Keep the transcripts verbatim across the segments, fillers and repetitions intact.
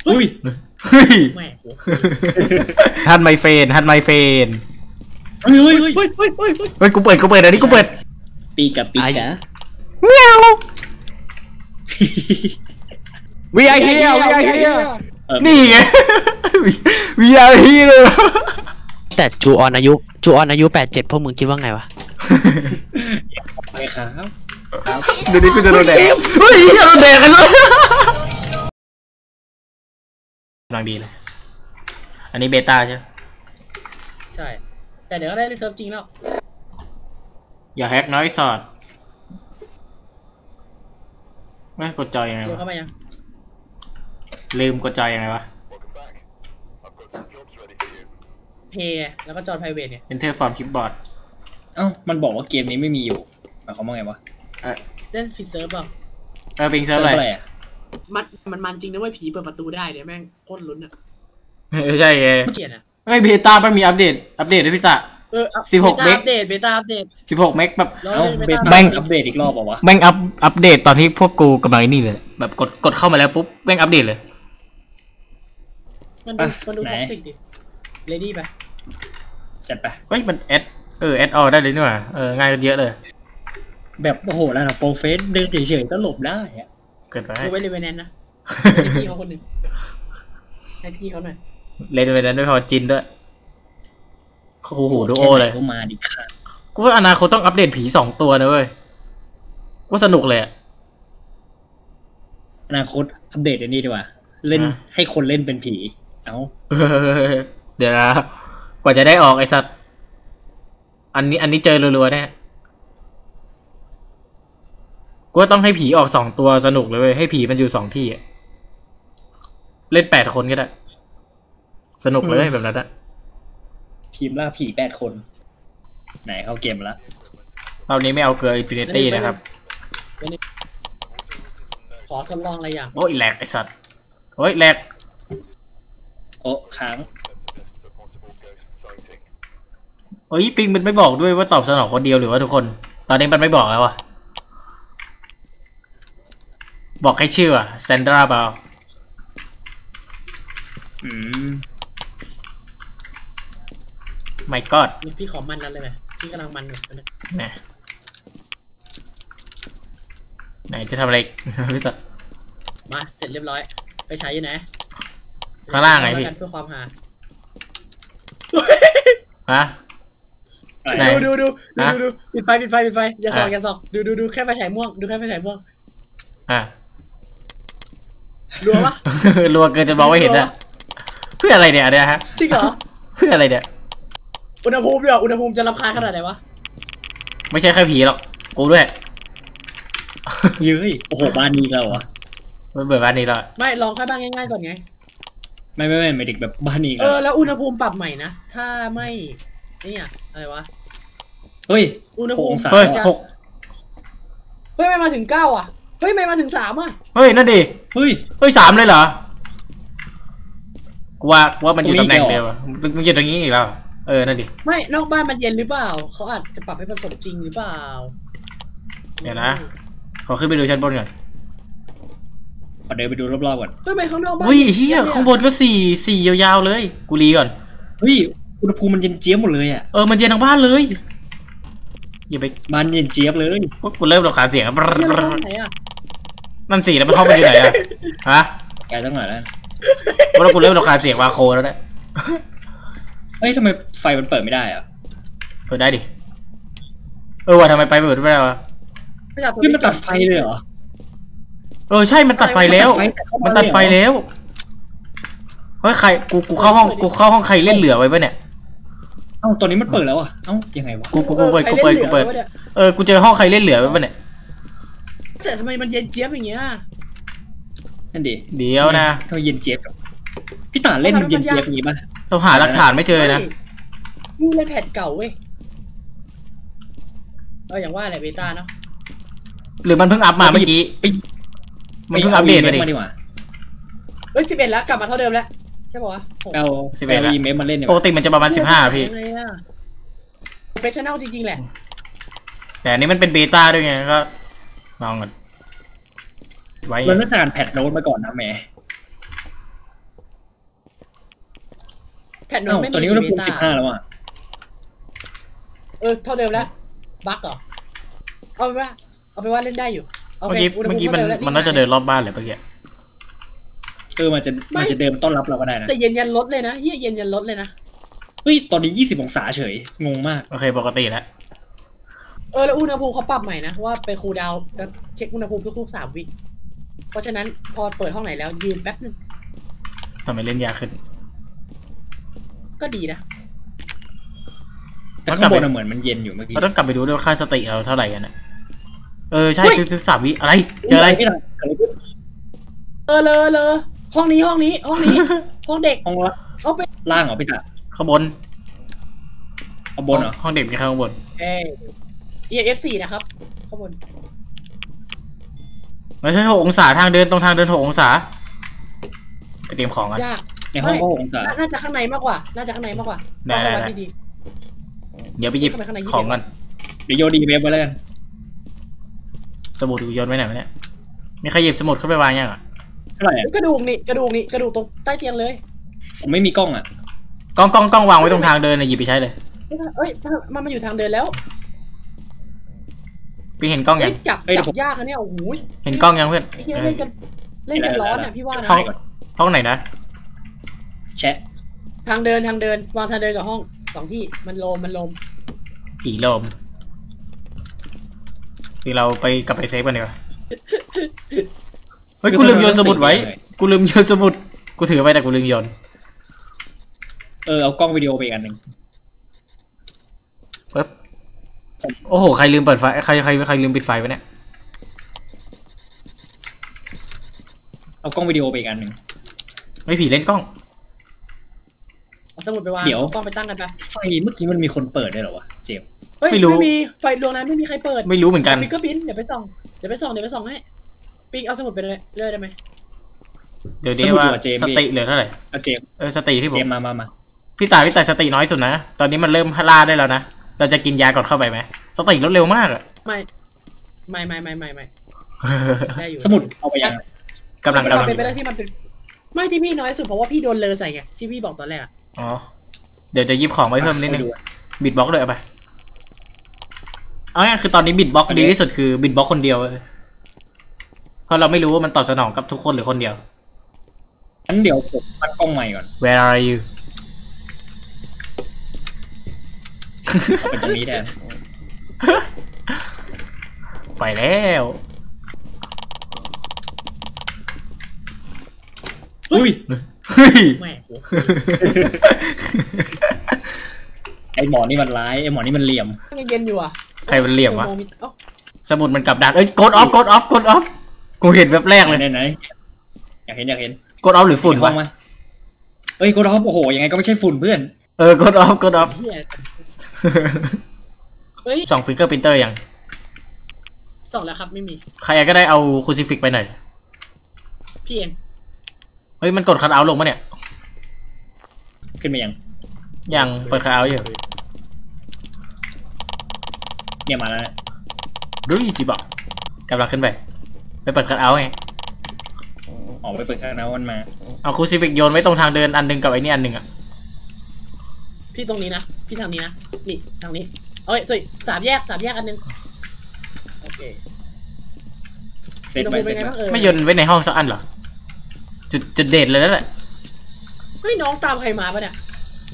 อุ้ยเฮ้ยแม่ฮันไมเฟนฮันไมเฟนเฮ้ยเฮ้ยเฮ้ยเฮ้ยเฮ้ยเฮ้ยเฮ้ยเฮ้ยกูเปิดกูเปิดอันนี้กูเปิดปีกะปีกะเมียววีไอพีวีไอพีนี่ไงวีไอพีเลยแต่จูออนอายุจูออนอายุแปดเจ็ดพวกมึงคิดว่าไงวะไปครับเดี๋ยวนี้กูจะโดนแดกเฮ้ยโดนแดกกันเลยกำลังดีเลยอันนี้เบต้าใช่ใช่แต่เดี๋ยวก็ได้รีเซิร์ฟจริงแล้วอย่าแฮกน้อยสอดไม่กดจอยยังไงวะเข้ามายังลืมกดจอยยังไงวะเพย์แล้วก็จอไพรเวทเนี่ย Enter from keyboard เอ้ามันบอกว่าเกมนี้ไม่มีอยู่หมายความว่าไงวะเล่นผิดเซิร์ฟเปล่าเออเป็นเซิร์ฟอะไรมันมันมันจริงนะว่าผีเปิดประตูได้เนี่ยแม่งโคตรลุ้นอ่ะไม่ใช่ไงเกลียดอ่ะไม่เบต้ามันมีอัปเดตอัปเดตด้วยพี่ตาเออสิบหกเมกอัปเดตเบต้าอัปเดตสิบหกเมกแบบแม่งอัปเดตอีกรอบป่าววะแม่งอัปอัปเดตตอนที่พวกกูกำลังนี่เลยแบบกดกดเข้ามาแล้วปุ๊บแม่งอัปเดตเลยมันดูมันดูท็อกซิกดิเลดี้ไปจัดไปเฮ้ยมันแอดเออแอดออได้เลยนี่หว่าเออง่ายเยอะเลยแบบโอ้โหแล้วนะโปรเฟสเดินเฉยๆก็หลบได้อะเกิดไปดูไว้เลยเวแนนนะให้พี่เขาคนหนึ่งให้พี่เขาหน่อยเลนเวแนนด้วยพอจินด้วยโอ้โหดูโอเลยก็มาดิค่ะกูว่าอนาคตต้องอัปเดตผีสองตัวนะเว้ยว่าสนุกเลยอนาคตอัปเดตอันนี้ดีกว่าเล่นให้คนเล่นเป็นผีเอ้าเดี๋ยวนะกว่าจะได้ออกไอ้สัตว์อันนี้อันนี้เจอรัวๆแน่กูว่าต้องให้ผีออกสองตัวสนุกเลยเว้ยให้ผีมันอยู่สองที่เล่นแปดคนก็ได้สนุกเลยแบบนั้นอะทีมล่าผีแปดคนไหนเข้าเกมแล้วรอบนี้ไม่เอาเกลืออินฟินิตี้นะครับขอทดลองอะไรอย่างโอ้ยแหลกไอ้สัตว์โอ้ยแหลกโอ้ค้างโอ้ยปิงมันไม่บอกด้วยว่าตอบสนองคนเดียวหรือว่าทุกคนตอนนี้มันไม่บอกแล้วอะบอกแค่ชื่ออะแซนดราเปล่าอืมไม่กอดพี่ขอมันนั้นเลยไหมพี่กำลังมันอยู่นะไหนไหนจะทำอะไรพี่ตัดมาเสร็จเรียบร้อยไปใช้ยังไงข้างล่างไงพี่เพื่อความหาฮะดูดูดูดูดูปิดไฟปิดไฟปิดไฟอย่าส่องอย่าส่องดูดูดูแค่ไฟฉายม่วงดูแค่ไฟฉายม่วงอ่ะรัวปะรัวเกินจะมองไม่เห็นอะเพื่ออะไรเนี่ยเนี่ยฮะจริงเหรอเพื่ออะไรเนี่ยอุณหภูมิเดี๋ยวอุณหภูมิจะรำคาญขนาดไหนวะไม่ใช่แค่ผีหรอกกูด้วยเย้ยโอ้โหบ้านนี้เราอ่ะไม่เบื่อบ้านนี้แล้วไม่ลองแค่บ้างง่ายๆก่อนไงไม่ไม่ไม่ไม่เด็กแบบบ้านนี้เออแล้วอุณหภูมิปรับใหม่นะถ้าไม่นี่อะไรวะเฮ้ยอุณหภูมิเฮ้ยหกเฮ้ยไม่มาถึงเก้าอ่ะเฮ้ยไม่มาถึงสามอ่ะเฮ้ยนั่นดิเฮ้ยเฮ้ยสามเลยเหรอกูว่าว่ามันอยู่ตำแหน่งเดียวมันอยู่ตรงนี้อีกแล้วเออนั่นดิไม่นอกบ้านมันเย็นหรือเปล่าเขาอาจจะปรับให้ผสมจริงหรือเปล่าเดี๋ยวนะขอขึ้นไปดูชั้นบนก่อนขอเดินไปดูรอบๆก่อนทำไมข้างนอกบ้านเฮ้ยเฮียข้างบนก็สี่สี่ยาวๆเลยกูรีก่อนเฮ้ยอุณหภูมิมันเย็นเจี๊ยบหมดเลยอ่ะเออมันเย็นทั้งบ้านเลยอย่าไปบ้านเย็นเจี๊ยบเลยกูเริ่มรำคาญเสียงนั่นสี่แล้วมันเข้าไปอยู่ไหนอะฮะแกตั้งหน่อยแล้วแล้วกูเริ่มรำคาญเสียงวาโคแล้วเนี่ยเฮ้ยทำไมไฟมันเปิดไม่ได้อ่ะเปิดได้ดิเออว่ะทำไมไปเปิดไม่ได้วะนี่มันตัดไฟเลยเหรอเออใช่มันตัดไฟแล้วมันตัดไฟแล้วเฮ้ยใครกูกูเข้าห้องกูเข้าห้องใครเล่นเหลือไว้ป่ะเนี่ยเอ้าตอนนี้มันเปิดแล้วอ่ะเอ้ายังไงวะกูกูกูเปิดกูเปิดกูเปิดเออกูเจอห้องใครเล่นเหลือไว้ป่ะเนี่ยแต่ทำไมมันเย็นเจี๊ยบอย่างเงี้ยนั่นดิเดี๋ยวนะทำไมเย็นเจี๊ยบพี่ตาเล่นเย็นเจี๊ยบอย่างงี้ป่ะเราหาหลักฐานไม่เจอนะนี่เล่นแผ่นเก่าเว้ยเอออย่างว่าอะไรเบต้าเนาะหรือมันเพิ่งอัพมาเมื่อกี้มันเพิ่งอัปเดตมาดิเฮ้ยสิบเอ็ดแล้วกลับมาเท่าเดิมแล้วใช่ป่ะเอาสิบเอ็ดอีเมลมาเล่นปกติมันจะประมาณสิบห้าพี่โปรเฟชชั่นแนลจริงๆแหละแต่อันนี้มันเป็นเบต้าด้วยไงก็ลองกันไว้แล้วน่าจะอ่านแพทโน้ตมาก่อนนะแม่แผ่นโน้เอ้าตไม่ตอนนี้มีอุณหภูมิเบสิบต้าห้าแล้วอ่ะเออเท่าเดิมแล้วบั๊กเหรอเอาไปนว่าเอาไปนว่าเล่นได้อยู่โอเมื่อเคกี้อุณหเมื่อภูกี้มันท่าดิแล้วมันน่าจะเดินรอบบ้านเลยเมื่อกี้เออมันจะมันจะเดินต้อนรับเราก็ได้นะแต่เย็นยันลดเลยนะเฮียเย็นยันลดเลยนะเฮ้ยตอนนี้ยี่สิบองศาเฉยงงมากโอเคปกติแล้วเออแล้วอุณหภูมิเขาปรับใหม่นะว่าไปคูลดาวน์จะเช็คอุณหภูมิทุกๆสามวิเพราะฉะนั้นพอเปิดห้องไหนแล้วยืนแป๊บนึงทำไมเล่นยากขึ้นก็ดีนะแต่ข้างบนอะเหมือนมันเย็นอยู่เมื่อกี้เราต้องกลับไปดูด้วยว่าค่าสติเราเท่าไหร่กันนะเออใช่ทุกๆสามวิอะไรเจออะไรม่ทันอะไรขึ้นเออเลยเลยห้องนี้ห้องนี้ห้องนี้ ห้องเด็กห้องละเอาไปล่างเหรอพี่ตาข้างบนเอาบนเหรอห้องเด็กมีข้างบนเอเอเอฟสี่นะครับข้างบนไม่ใช่หกองศาทางเดินตรงทางเดินหกองศาไปเตรียมของกันยากในห้องก็หกองศาน่าจะข้างในมากกว่า น่าจะข้างในมากกว่าได้ได้เอาได้ว้ดีเดี๋ยวไปหยิบของกันเดี๋ยวโยนดีเวฟไว้แล้วกันสมุดกูโยนไว้ไหนวะเนี่ยมีใครหยิบสมุดเข้าไปวางยังอ่ะเท่าไหร่อะๆกระดูกนี่กระดูกนี่กระดูกตรงใต้เตียงเลยผมไม่มีกล้องอ่ะกล้องกล้องกล้องวางไว้ตรงทางเดินนะหยิบไปใช้เลยเอ้ยมันมาอยู่ทางเดินแล้วพี่เห็นกล้องเฮ้ยัยงจับจับยากอะเนี่ยโอ้โหเห็นกล้องยังเพื่อนไอ้เหี้ยเล่นกันเล่นกันร้อนอ่ะพี่ว่านะห้องห้องไหนนะแชะทางเดินทางเดินวางทางเดินกับห้องสองที่มันโลมมันโลมผีลมคือเราไปกลับไปเซฟกันดีกว่าเฮ้ยกูลืมโยนสมุดไว้กูลืมโยนสมุดกูถือไว้แต่กูลืมโยนเออเอากล้องวิดีโอไปอีกอันหนึ่งปึ๊บโอ้โหใครลืมเปิดไฟใครใครใครลืมปิดไฟไว้เนี่ยเอากล้องวิดีโอไปอีกอันหนึ่งไม่ผีเล่นกล้องเอาสมุดไปวางเดี๋ยวกล้องไปตั้งกันไปไฟเมื่อกี้มันมีคนเปิดได้วยเหรอวะเจมส์เฮ้ยไม่รู้ไม่มีไฟดวงนั้นไม่มีใครเปิดไม่รู้เหมือนกันปิงก็ปินเดี๋ยวไปส่องเดี๋ยวไปส่องเดี๋ยวไปส่องให้ปิงเอาสมุดไปเลยเรื่อยได้ไหมเดี๋ยวเดี๋ยวว่าสติเหลือเท่าไหร่เอาเจมส์เออสติที่ผเจมมส์มามามาพี่ตายพี่ตายสติน้อยสุดนะตอนนี้มันเริ่มล่าได้แล้วนะเราจะกินยาก่อนเข้าไปไหมสติลดเร็วมากอะไม่ไม่ไม่ไม่ไม่ไม่ได้อยู่สมุดเอาไปยังกำลังกำลังเป็นไปได้ที่มันเป็นไม่ที่พี่น้อยสุดเพราะว่าพี่โดนเลอใส่ไงที่พี่บอกตอนแรกอะอ๋อเดี๋ยวจะยิบของไว้เพิ่มนิดนึงบิดบล็อกเลยเอาไปเอาง่ายๆคือตอนนี้บิดบล็อกดีที่สุดคือบิดบล็อกคนเดียวเลยเพราะเราไม่รู้ว่ามันตอบสนองกับทุกคนหรือคนเดียวงั้นเดี๋ยวผมตั้งกล้องใหม่ก่อน Where are you เอาเป็นตรงนี้แทนไปแล้วอุ้ยเฮ้ยแหม่ไอหมอนี่มันร้ายไอหมอนี่มันเหลี่ยมยังเย็นอยู่อ่ะใครมันเหลี่ยมวะโมมิเอ้าสมุดมันกลับด้านเอ้ยกดออฟกดออฟกดออฟกูเห็นแบบแรกเลยไหนไหนอยากเห็นอยากเห็นกดออฟหรือฝุ่นห้อวะงมาเอ้ยโกดอฟโอ้โหยังไงก็ไม่ใช่ฝุ่นเพื่อนเออกดออฟกดออฟเหี้ยเฮ้ยส่องฟิงเกอร์พิมพ์เตอร์ยังส่องแล้วครับไม่มีใครก็ได้เอาคูซิฟิกไปหน่อยพี่เองเฮ้ยมันกดคัทเอาท์ลงปะเนี่ยขึ้นมายังยังเปิดคัทเอาท์อยู่เนี่ยมาแล้วนะดูดิสิบอกกำลังขึ้นไปไปเปิดคัทเอาท์ไงออกไปเปิดข้างหน้าวันมาเอาคูซิฟิกโยนไว้ตรงทางเดินอันหนึงกับไอ้นี่อันหนึงอ่ะพี่ตรงนี้นะพี่ทางนี้นะนี่ทางนี้เอ้ยsorry สามแยกสามแยกอันนึงโอเคเสร็จอุณหไปภูมิเสเป็ร็นจไงไปบ้างเออไม่โยนไว้ในห้องสักอันเหรอจุดจุดเด่นเลยนั่นแหละเฮ้ยน้องตามใครมาปะเนี่ย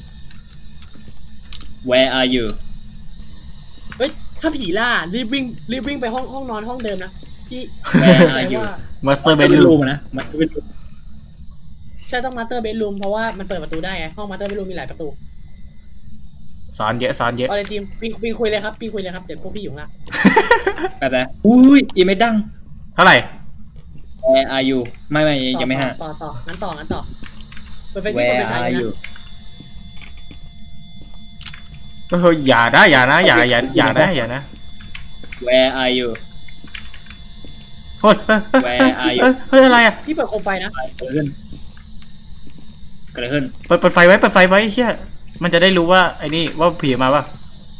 Where are you เฮ้ยถ้าผีล่ารีบวิ่งรีบวิ่งไปห้องห้องนอนห้องเดิมนะพี่ Where ใจ are you ว่ามาสเตอร์เบเป็ดนรูรูมมนะมันเป็นรูมใช่ต้องมาสเตอร์เบดรูมเพราะว่ามันเปิดประตูได้ไงห้องมาสเตอร์เบดรูมมีหลายประตูสอนเยอะสอนเยอะเอาเลยทีมปีปีคุยเลยครับปีคุยเลยครับเดี๋ยวพวกพี่อยู่ข้างล่างแบบไหนอุ้ยอีเมดังเท่าไหร่ Where are you ไม่ไม่ยังไม่ห้าต่อต่อต่องั้นต่องั้นต่อเปิดไฟที่ Where เปิดไฟฉาย are นะ you เฮ้ยอย่านะอย่านะอย่าอย่าอย่านะอย่านะ Where are you โอ้ยเฮ้ย Where are you เฮ้ยเฮ้ยอะไรอ่ะพี่เปิดโคมไฟนะเกิดอะไรขึ้นเกิดอะไรขึ้นเปิดเปิดไฟไว้เปิดไฟไว้เชี่ยมันจะได้รู้ว่าไอ้นี่ว่าผีมาป่ะ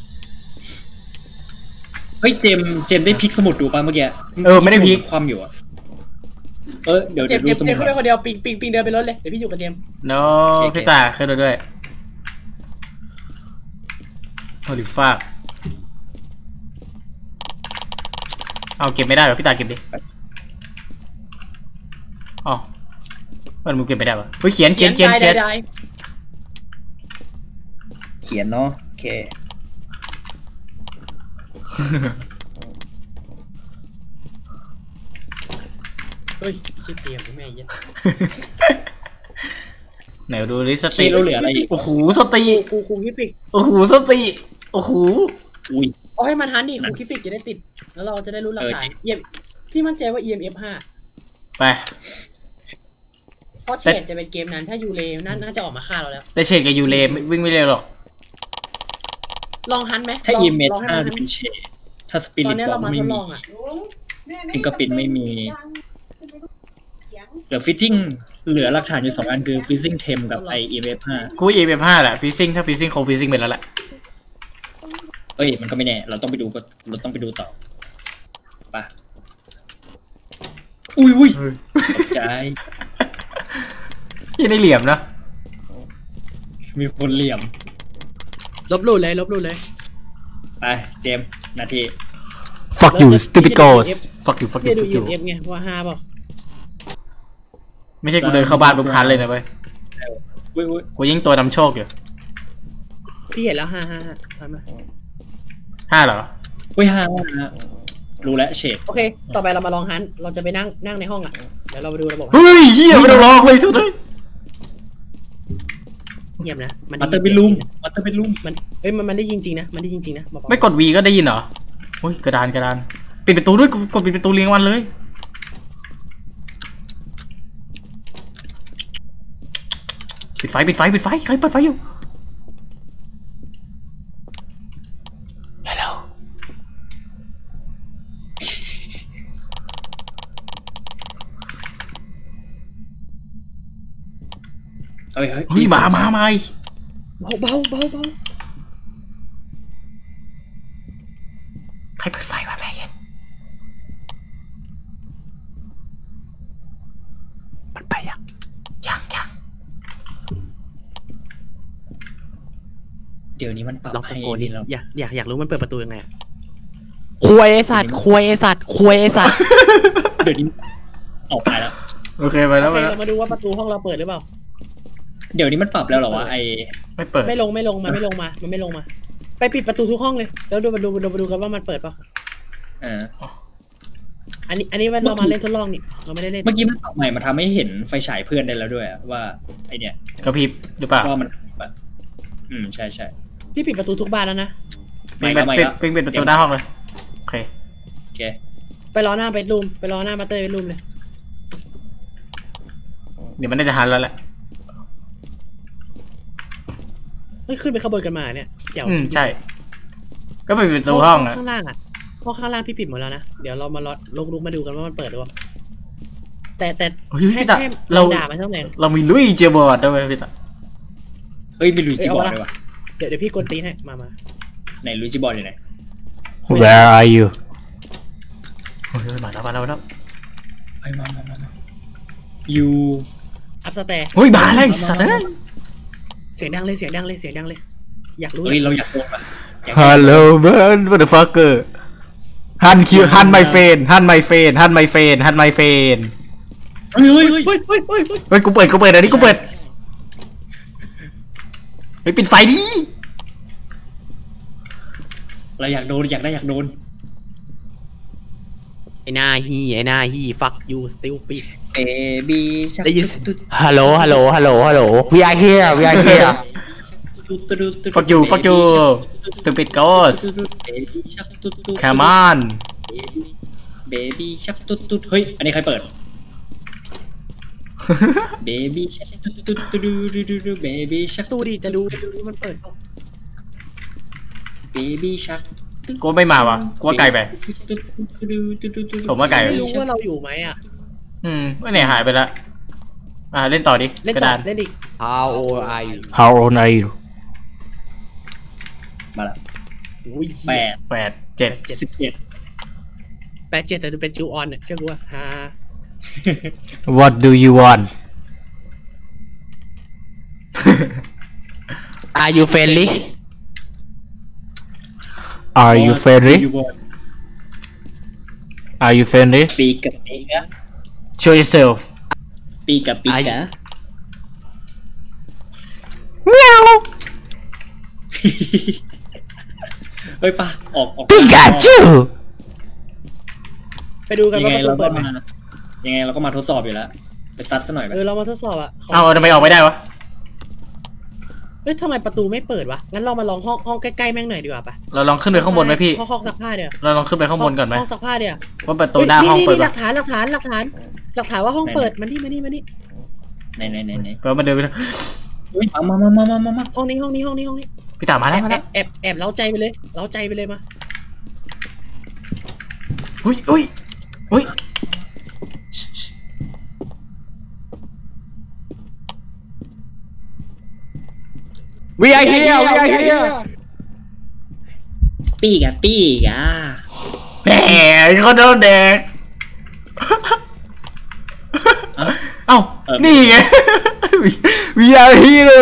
เฮ้ยเจมส์เจมส์ได้พลิกสมุดดูป่ะเมื่อกี้เออไม่ได้พลิกความอยู่อะเออเดี๋ยวเจเดี๋มยวส์ดูเจมสส์มุเจดมส์ขึ้นไปคนเดียวปิงปิงปิงเดินไปรถเลยเดี๋ยวพี่อยู่กับเจมส์โน้พี่ตาขึ้นมาด้วยโอลิฟ้าเอาเก็บไม่ได้เหรอพี่ตาเก็บดิอ๋อมันมึงเก็บไม่ได้ปะเฮ้ยเขียนเขียนเขียนเขียนได้เขียนเนาะโอเคเฮ้ยชื่อเตรียมแม่เย็นไหนดูดิสที่ติเราเหลืออะไรอีกโอ้โหสติครูครูคิฟิกโอ้โหสติโอ้โหอุ้ยเอาให้มันทันดิครูคิฟิกจะได้ติดแล้วเราจะได้รู้หลักเออฐาจรินงเยี่ยมพี่มั่นใจว่า อี เอ็ม เอฟ ห้าไปเพราะเชดจะเป็นเกมนั้นถ้ายูเลน่าน่าจะออกมาฆ่าเราแล้วแต่เชดกับยูเลวิ่งไม่เร็วหรอกลองฮันไหมถ้าลงอีเมทลองให้ห้ามันจะฮันเป็นเชดถ้าสปิตอรินตนี้บอเรากมาไม่ทดมีลองอ่ะฟิงเกอร์ปินไม่มีเหลือฟิตติ้งเหลือหลักฐานอยู่สองอันคือฟิซซิ่งเทมกับไอเอฟห้ากูเอฟห้าแหละฟิซซิ่งถ้าฟิซซิ่งคงฟิซซิ่งไปแล้วแหละเอ้ยมันก็ไม่แน่เราต้องไปดูก็เราต้องไปดูต่อปะอุ้ยอุ้ยตกใจยี่ได้เหลี่ยมนะมีคนเหลี่ยมลบหลู่เลยลบหลู่เลยไปเจมส์นาที fuck you stupid ghost fuck you fuck พี่ you ดู fuck ยู you เอฟไงว่าห้าเปล่าไม่ใช่กูเดินเข้าบ้านปุ๊บคันเลยนะเว้ยอุ้ยอุ้ยกูยิงตัวนำโชคอยู่พี่เห็นแล้วห้าห้าห้าทำมาห้าเหรออุ้ยห้าห้ารู้แล้วเฉดโอเค ต่อไปเรามาลองฮันเราจะไปนั่งนั่งในห้องอ่ะเดี๋ยวเราไปดูระบบเฮ้ยเฮียไม่ต้องรอเลยสุดเลยเงียบนะมาเตอร์เป็นลุมมาเตอร์เป็นลุมมันเอ้ยมันมันได้จริงๆนะมันได้จริงๆนะเบาๆไม่กด V ก็ได้ยินเหรอโอ้ยกระดานกระดานปิดประตูด้วยกดปิดประตูเรียงวันเลยปิดไฟปิดไฟปิดไฟใครเปิดไฟอยู่ Hello เฮ้ยเฮ้ยเฮ้ยมามามาเบาเบาเบาเบาใครเปิดไฟวะแม่เย็นมันไปยังยังยังเดี๋ยวนี้มันปรับลองตะให้โกนดินี่เราอยากอยากอยากรู้มันเปิดประตูยังไงอะควยไอสัตว์ควยไอสัตว์ควยไอสัตว์เดี๋ยวนี้ออกไปแล้วโอเคไปแล้วโอไปเคแล้วเรามาดูว่าประตูห้องเราเปิดหรือเปล่าเดี๋ยวนี้มันปรับแล้วเหรอวะไอไม่เปิดไม่ลงไม่ลงมาไม่ลงมามันไม่ลงมา ไปปิดประตูทุกห้องเลยแล้วดูมาดูมาดูมาดูกันว่ามันเปิดเปล่าเอออันนี้อันนี้เรามาเล่นทดลองนี่เราไม่ได้เล่นเมื่อกี้มันปรับใหม่มาทำให้เห็นไฟฉายเพื่อนได้แล้วด้วยอะว่าไอเนี่ยกระพริบหรือเปล่าว่ามันแบบอืมใช่ใช่พี่ปิดประตูทุกบานแล้วนะปิดไม่ไม่ปิดแล้วปิดปิดประตูหน้าห้องเลยโอเคโอเคไปรอหน้าเบดรูมไปรอหน้ามาสเตอร์เบดรูมเลยเดี๋ยวมันน่าจะหันแล้วแหละเฮ้ยขึ้นไปขบวนกันมาเนี่ยเจ๋วอืมใช่ ก็ไปปิดประตูห้องอะข้างล่างอ่ะห้องข้างล่างพี่ปิดหมดแล้วนะเดี๋ยวเรามารอลุกลุกมาดูกันว่ามันเปิดหรือเปล่าแต่แต่เฮ้ยให้พี่ตาให้เราด่ามันทั้งแรงเรามีลุยเจอบอร์ดด้วยพี่ตาเฮ้ยมีลุยจิบอร์ดเอ้ยเอาเลวะยวะเดี๋ยวเดี๋ยวพี่กดตีนให้มามาไหนลุยจิบอร์ดอยู่ไหน Where are you เฮ้ยมาแล้วมาแล้วมาแล้วเฮ้ยมามามามายูอัพสแตร์เฮ้ยมาแล้วไอ้สัตว์เอ้ยเสียงดังเลยเสียงดังเลยเสียงดังเลย อยากรู้เฮ้ยเราอยากโดนปะอยาก Hello man what the fucker ฮันคิวฮันไมเฟนฮันไมเฟนฮันไมเฟนฮันไมเฟนเฮ้ยเฮ้ยเฮ้ยเฮ้ยเฮ้ยเฮ้ยเฮ้ยเฮ้ยกูเปิดกูเปิดอันนี้กูเปิดเฮ้ยปิดไฟดิเราอยากโดนอยากได้อยากโดนไอ้หน้าฮีไอ้หน้าฮี fuck you stupid เบบี้ชักได้ยินตุ๊ดฮัลโหลฮัลโหลฮัลโหลฮัลโหล We are here We are here ตุ๊ดตุ๊ดตุ๊ด fuck you fuck you stupid ghost เบบี้ชักตุ๊ดตุ๊ด come on เบบี้ชักตุ๊ดตุ๊ดเฮ้ยอันนี้ใครเปิดเบบี้ชักตุ๊ดตุ๊ดตุ๊ดดูดูดูดูเบบี้ชักดูดิจะดูดูมันเปิดเปล่าเบบี้ชักกูไม่มาวะกูว่าไกลไป ผมว่าไกลไม่รู้ว่าเราอยู่ไหมอ่ะอืมไม่เนี่ยหายไปละอ่าเล่นต่อดิเล่นกระต่อดานเล่นอีก How old are you How old are you มาละอุ้ยแปดแปดเจ็ดสิบเจ็ดแปดเจ็ดแต่จะเป็นจูออนเนี่ยเชื่อกูว่าฮ่า What do you want Are you friendly Are you friendly อยู่บน Are you friendly ปีกับปีกะ Show yourself ปีกับปีกะเมียวเฮ้ยป่ะออกออกปิกาจูไปดูกันยังว่าไงประตูเราก็เปิดไหมมายังไงเราก็มาทดสอบอยู่แล้วไปซัดซะหน่อยไหมเออเรามาทดสอบอ่ะเอาทำไมออกไม่ได้วะเอ้ยทำไมประตูไม่เปิดวะงั้นเรามาลองห้องห้องใกล้ๆแม่งหน่อยดีกว่าปะเราลองขึ้นไปข้างบนไหมพี่ห้องห้องซักผ้าเดี๋ยวเราลองขึ้นไปข้างบนก่อนไหมห้องซักผ้าเดี๋ยวว่าประตูหน้าห้องเปิดนี่หปะลักฐานหลักฐานหลักฐานหลักฐานว่าห้องเปิดมานี่มานี่มานี่ไหนไหนไหนไหนแปลว่ามันเดินไปทางเฮ้ยมามามามามามาห้องนี้ห้องนี้ห้องนี้ห้องนี้พี่ตามมาแอแล้วบมาแอแล้วบแอบแอบเล้าใจไปเลยเล้าใจไปเลยมาอุ้ยอุ้ยอุ้ย We are here We are here ปีกะปีกะแหมเขาโดนแดกเอ้านี่ไง We are here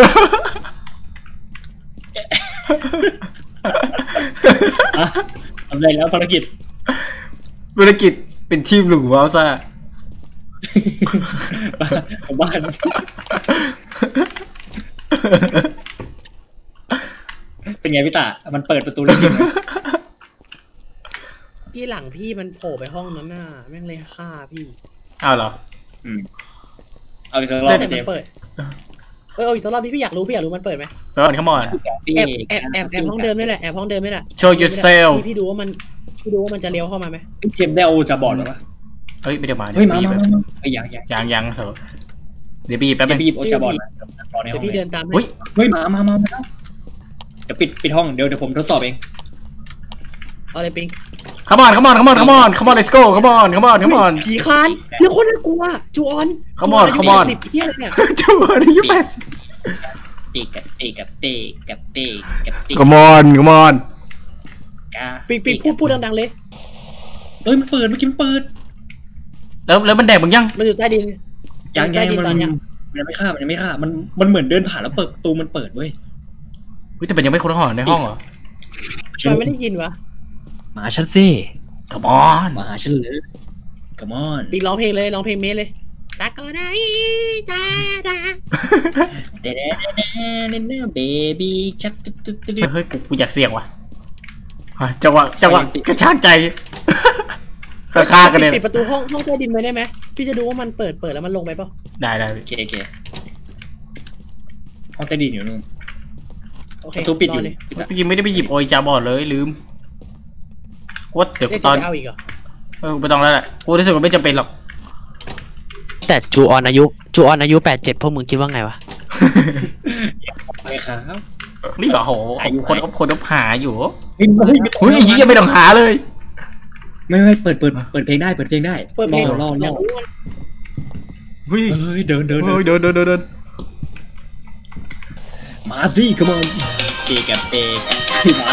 อ่ะทำไรแล้วภารกิจภารกิจเป็นทีมหลุมวาวซ่าผมบ้านเป็นไงพี่ตามันเปิดประตูได้จริงไหมที่หลังพี่มันโผล่ไปห้องนั้นน่ะแม่งเลยฆ่าพี่อ้าวเหรออืมเอาอีกสักรอบแต่เจมัมนเปิดเออเอาอีกสักรอบที่พี่อยากรู้พี่อยากรู้มันเปิดไหมไปก่อนขมอนแอบแอบแอบแอบห้องเดิมนี่แหละแอบห้องเดิมนี่แหละ Show yourself พี่พี่ดูว่ามันพี่ดูว่ามันจะเลี้ยวเข้ามาไหมเจมได้โอจะบอดหรอวะเฮ้ยไม่เดี๋ยวมาเฮ้ยมาดี๋วมาไปมาเฮ้ยยังยังยังยังเถอะเดี๋ยวไปหยิบแป๊บเจนึมงบีบโอจะบอดนะรอในห้เดี๋อย งวพี่เลเดิยนตามให้อุ้ยเฮ้ยมามามามาเดี๋ยวปิดปิดห้องเดี๋ยวเดี๋ยวผมทดสอบเองเอาเลยปิง Come on come on come on come on come on let's go come on come on come on ผีคานเดี๋ยวคนน่ากลัวจูออน Come on come on สิบเฮียอะไรเนี่ยจูอันนี้แปดปีกับปีกับปีกับปีกับปี Come on come on กาปิงปิงพูดพูดดังๆเลยเฮ้ยมันเปิดเมื่อกี้มันเปิดแล้วแล้วมันแดกมึงยังมันอยู่ใต้ดินยังใต้ยังดินมันตอนเนี้ยมันยังไม่ฆ่ามันยังไม่ฆ่ามันมันเหมือนเดินผ่านแล้วเปิดประตูมันเปิดเว้ยเฮ้ยแต่มันยังไม่ค้นหาในห้องเหรอมันไม่ได้ยินวะมาฉันสิ Come on มาหาฉันเลย Come on ปิงร้องเพลงเลยร้องเพลงเมสเลยตาก็ได้ตาดาเดเดเดเดเดเบบี้ชักตึ๊ดตึ๊ดตึ๊ดเฮ้ยกูกูอยากเสี่ยงว่ะอ่ะจังหวะจังหวะกระชากใจฆ่ากันเลยปิดประตูห้องห้องใต้ดินไปได้ไหมพี่จะดูว่ามันเปิดเปิดแล้วมันลงไปเปล่าได้ได้โอเคโอเคห้องใต้ดินอยู่นู่นโอเคประตูปิดอยู่รเลยปิดอะยังไม่ได้ไปหยิบโอยจาบอดเลยลืมกูว่าเดี๋ยวเรียกตอนจะเอาอีกเหรอเออไม่ต้องแล้วแหละกูรู้สึกว่าไม่จำเป็นหรอกแต่จูออนอายุจูออนอายุแปดเจ็ดพวกมึงคิดว่าไงวะไปครับนี่เหรอโหคนก็คนก็หาอยู่เฮ้ยไม่ไม่เฮ้ยยี่ยังไม่ต้องหาเลยไม่ไม่เปิดเปิดเปิดเพลงได้เปิดเพลงได้เปิดเพลงรอรอรอยาอกรู้ว่าเฮ้ยเฮ้ยเดินเดินเฮ้ยเดินเดินเดินเดินมาสิ come on เอกับเอกับมา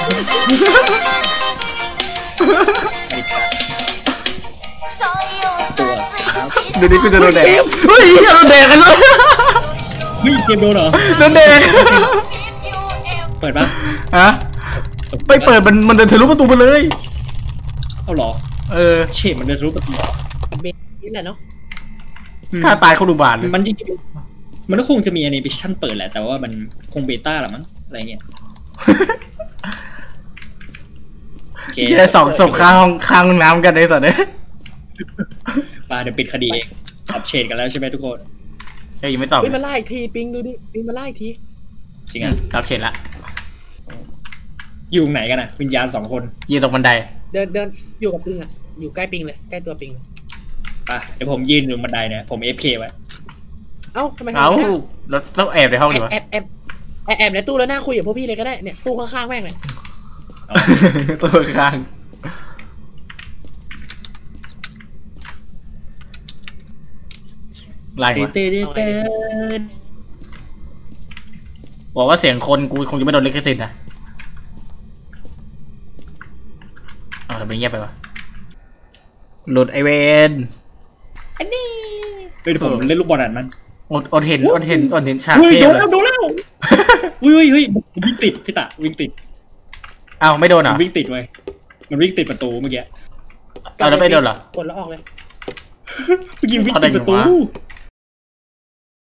ตัวครับเดี๋ยวนี้กูจะโดนแดกเฮ้ยโดนแดกกันเลยเฮ้ยเจมส์โดนเหรอโดนแดกเปิดปะฮะไม่เปิดมันมันเดินทะลุประตูไปเลยเอาเหรอเออเชดมันเดินทะลุประตูเหรอเบสนี่แหละเนาะถ้าตายเขาดูบานเลยมันจริงๆมันก็คงจะมีแอนิเมชันเปิดแหละแต่ว่ามันคงเบต้าแหละมั้งอะไรเงี้ยโอเคแค่สองศพข้างห้องข้างน้ำกันในสัตว์เนี่ยปาเดี๋ยวปิดคดีเองขับเชดกันแล้วใช่ไหมทุกคนเฮ้ยยังไม่ตอบปิงมาไล่อีกทีปิงดูดิปิงมาไล่อีกทีจริงอ่ะตอบเฉดละอยู่ตรงไหนกันอ่ะวิญญาณสองคนยืนตรงบันไดเดินเดินอยู่กับปิงอ่ะอยู่ใกล้ปิงเลยใกล้ตัวปิงเลยป่ะเดี๋ยวผมยืนอยู่บันไดเนี่ยผม เอฟ เค ไว้เอ้าทำไมเอ้าทำไม่ได้แล้วต้องแอบในห้องดีวะแอบแอบแอบแอบในตู้แล้วนั่งคุยกับพวกพี่เลยก็ได้เนี่ยตู้ข้างๆแม่งเลยเอาตัวข้างไล่เต้มาเต้เต้เต้บอกว่าเสียงคนกูคงจะไม่โดนลิขสิทธิ์นะเอาทำไมเงียบไปวะหลุดไอเวนอันนี้เฮ้ยเดี๋ยวผมเล่นลูกบอลอันมันอดอดเห็นอดเห็นอดเห็นฉากเฮ้ยเทโดพนเลแล้วยโดนแล้วเฮ้ยเฮ้ยวิ่งติดพี่ตะวิ่งติดอ้าวไม่โดนเหรมัอ่ะนวิ่งติดเว้ยมันวิ่งติดประตูเมื่อกี้เอาแล้วไม่โดนเหรอกดแล้วออกเลยเมื่อกี้วิ่งติดประตู